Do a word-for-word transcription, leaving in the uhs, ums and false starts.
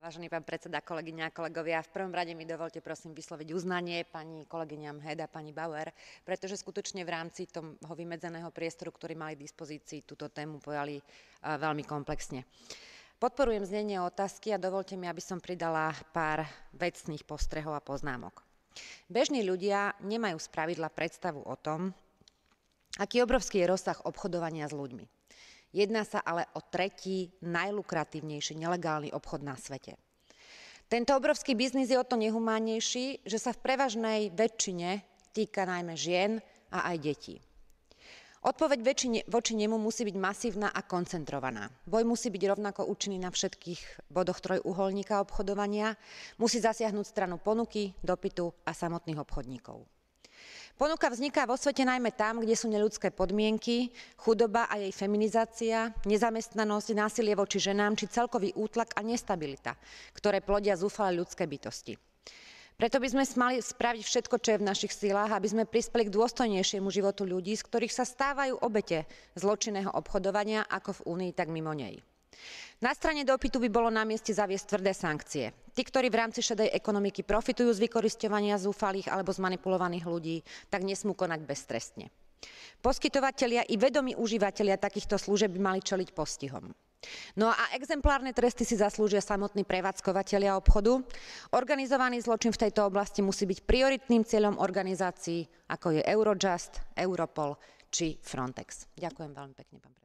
Vážený pán predseda, kolegyne a kolegovia, v prvom rade mi dovoľte prosím vysloviť uznanie pani kolegyňam Head a pani Bauer, pretože skutočne v rámci toho vymedzeného priestoru, ktorý mali k dispozícii, túto tému pojali veľmi komplexne. Podporujem znenie otázky a dovoľte mi, aby som pridala pár vecných postrehov a poznámok. Bežní ľudia nemajú spravidla predstavu o tom, aký obrovský je rozsah obchodovania s ľuďmi. Jedná sa ale o tretí najlukratívnejší nelegálny obchod na svete. Tento obrovský biznis je o to nehumánnejší, že sa v prevažnej väčšine týka najmä žien a aj detí. Odpoveď voči nemu musí byť masívna a koncentrovaná. Boj musí byť rovnako účinný na všetkých bodoch trojuholníka obchodovania, musí zasiahnuť stranu ponuky, dopytu a samotných obchodníkov. Ponuka vzniká vo svete najmä tam, kde sú neľudské podmienky, chudoba a jej feminizácia, nezamestnanosť, násilie voči ženám či celkový útlak a nestabilita, ktoré plodia zúfalé ľudské bytosti. Preto by sme mali spraviť všetko, čo je v našich silách, aby sme prispeli k dôstojnejšiemu životu ľudí, z ktorých sa stávajú obete zločinného obchodovania ako v Únii, tak mimo nej. Na strane dopytu by bolo na mieste zaviesť tvrdé sankcie. Tí, ktorí v rámci šedej ekonomiky profitujú z vykorisťovania zúfalých alebo zmanipulovaných ľudí, tak nesmú konať beztrestne. Poskytovatelia i vedomí užívatelia takýchto služieb by mali čeliť postihom. No a exemplárne tresty si zaslúžia samotní prevádzkovatelia obchodu. Organizovaný zločin v tejto oblasti musí byť prioritným cieľom organizácií, ako je Eurojust, Europol či Frontex. Ďakujem veľmi pekne, pán predseda.